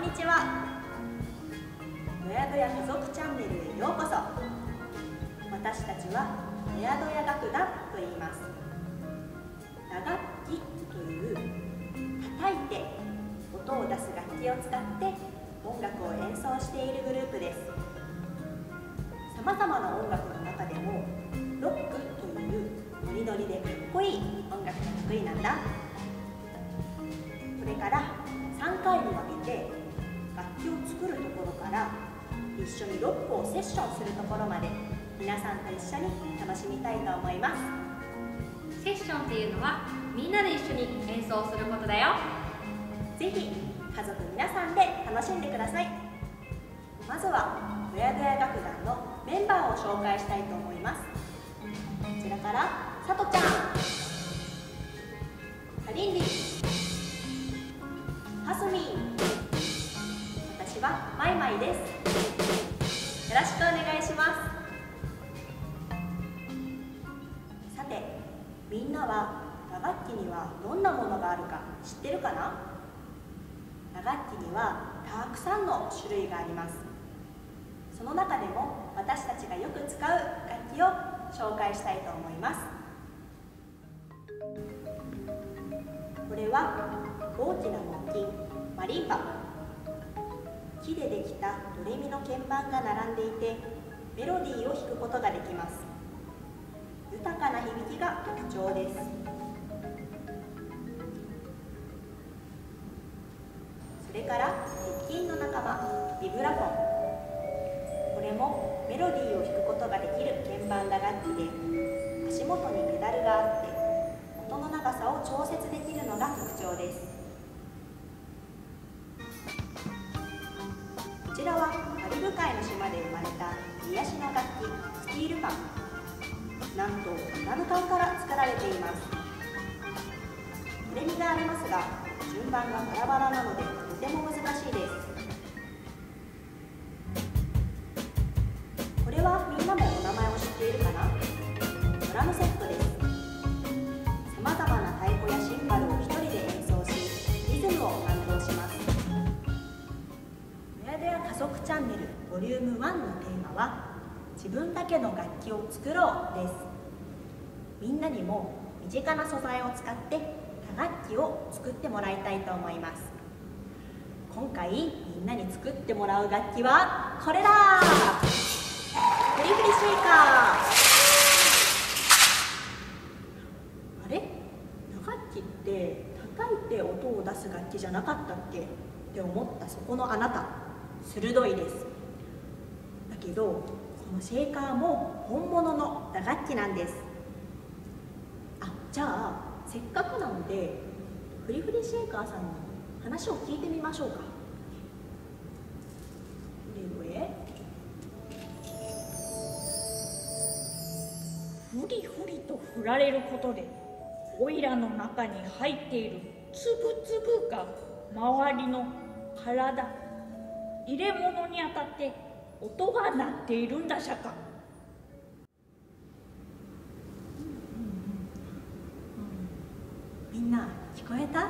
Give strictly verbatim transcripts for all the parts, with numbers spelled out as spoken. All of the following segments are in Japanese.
にちは。どやどや家族チャンネルへようこそ。私たちはどやどや楽団と言います。打楽器という叩いて音を出す楽器を使って音楽を演奏しているグループです。さまざまな音楽の中でもロックというノリノリでかっこいい音楽が得意なんだ。これからさんかいに分けて楽器を作るところから一緒にロックをセッションするところまで皆さんと一緒に楽しみたいと思います。 セッションっていうのはみんなで一緒に演奏することだよ。 ぜひ家族皆さんで楽しんでください。まずはどやどや楽団のメンバーを紹介したいと思います。こちらからさとちゃん、かりんりん、はすみん、私はまいまいです。よろしくお願いします。さて、みんなは打楽器にはどんなものがあるか知ってるかな？打楽器にはたくさんの種類があります。その中でも私たちがよく使う楽器を紹介したいと思います。これは大きな木琴、マリンバ。木でできたドレミの鍵盤が並んでいてメロディーを弾くことができます。豊かな響きが特徴です。それから鉄琴の仲間、ビブラフォン。これもメロディーを弾くことができる鍵盤打楽器で足元にペダルがあって音の長さを調節できるのが特徴です。こちらはカリブ海の島で生まれた癒しの楽器、スティールパン。なんとドラム缶から作られています。ドレミがありますが順番がバラバラなのでとても難しいです。これはみんなもお名前を知っているかな？ドラムセットです。さまざまな太鼓やシンバルを一人で演奏しリズムを担当します。どやどや家族チャンネルボリュームワンのテーマは自分だけの楽器を作ろうです。みんなにも身近な素材を使って打楽器を作ってもらいたいと思います。今回みんなに作ってもらう楽器はこれだ。フリフリシェイカー。あれ？打楽器って叩いて音を出す楽器じゃなかったっけって思ったそこのあなた、鋭いです。だけどこのシェイカーも本物の打楽器なんです。あ、じゃあせっかくなのでフリフリシェイカーさんに話を聞いてみましょうか。どれどれ？ ふりふりと振られることでオイラの中に入っているつぶつぶが周りの体、入れ物に当たって音が鳴っているんだしゃか。 みんな聞こえた？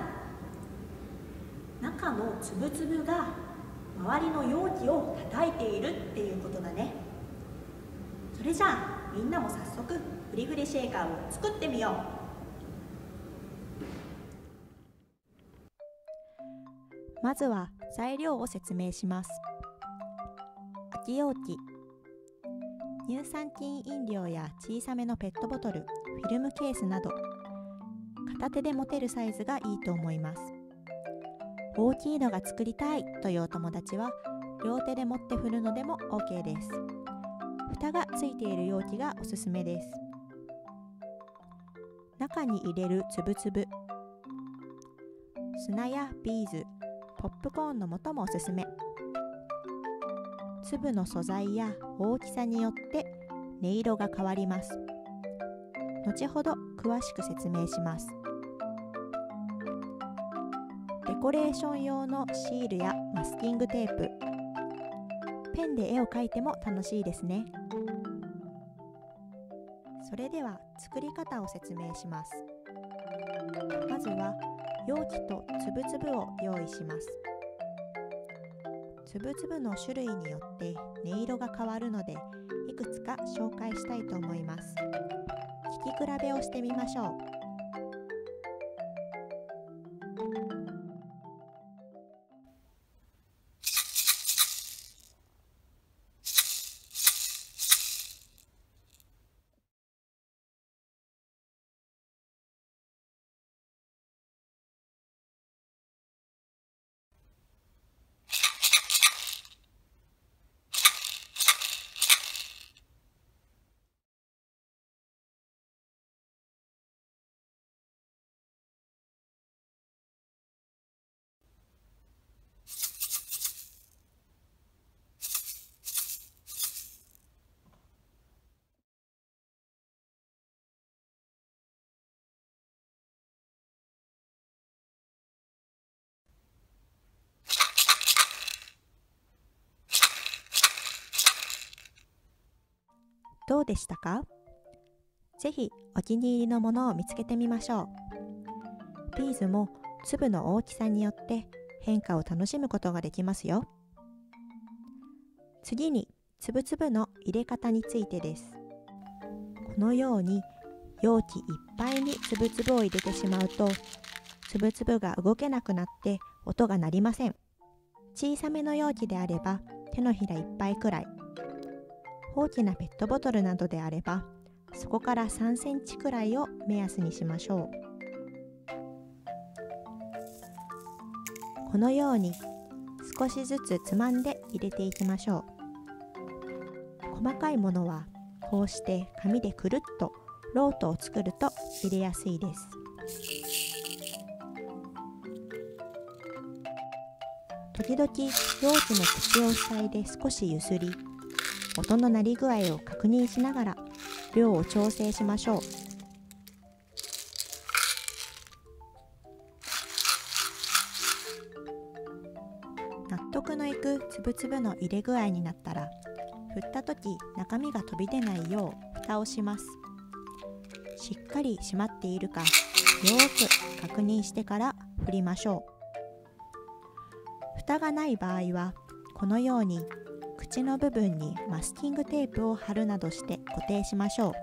中のつぶつぶが周りの容器を叩いているっていうことだね。それじゃあみんなも早速フリフリシェイカーを作ってみよう。まずは材料を説明します。空き容器、乳酸菌飲料や小さめのペットボトル、フィルムケースなど片手で持てるサイズがいいと思います。大きいのが作りたいというお友達は両手で持って振るのでも OK です。蓋がついている容器がおすすめです。中に入れるつぶつぶ、砂やビーズ、ポップコーンの素もおすすめ。粒の素材や大きさによって音色が変わります。後ほど詳しく説明します。デコレーション用のシールやマスキングテープ、ペンで絵を描いても楽しいですね。それでは作り方を説明します。まずは容器とつぶつぶを用意します。 粒々の種類によって音色が変わるので、いくつか紹介したいと思います。聞き比べをしてみましょう。どうでしたか？ぜひお気に入りのものを見つけてみましょう。ビーズも粒の大きさによって変化を楽しむことができますよ。次に粒々の入れ方についてです。このように容器いっぱいに粒々を入れてしまうと、粒々が動けなくなって音が鳴りません。小さめの容器であれば手のひらいっぱいくらい、大きなペットボトルなどであればそこからさんセンチくらいを目安にしましょう。このように少しずつつまんで入れていきましょう。細かいものはこうして紙でくるっとロートを作ると入れやすいです。時々容器の口を塞いで少しゆすり、音の鳴り具合を確認しながら量を調整しましょう。納得のいく粒々の入れ具合になったら、振った時中身が飛び出ないよう蓋をします。しっかり閉まっているかよーく確認してから振りましょう。蓋がない場合はこのように口の部分にマスキングテープを貼るなどして固定しましょう。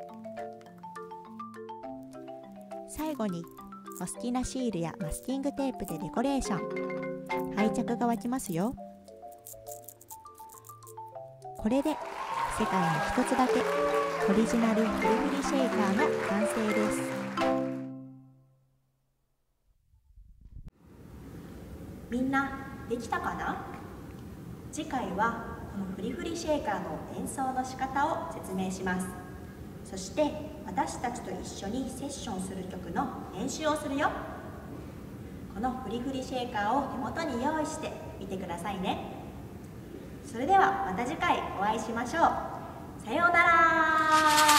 最後にお好きなシールやマスキングテープでデコレーション。愛着が湧きますよ。これで世界に一つだけオリジナルフリフリシェイカーの完成です。 みんなできたかな？次回はこのフリフリシェイカーの演奏の仕方を説明します。そして私たちと一緒にセッションする曲の練習をするよ。このフリフリシェイカーを手元に用意してみてくださいね。それではまた次回お会いしましょう。さようなら。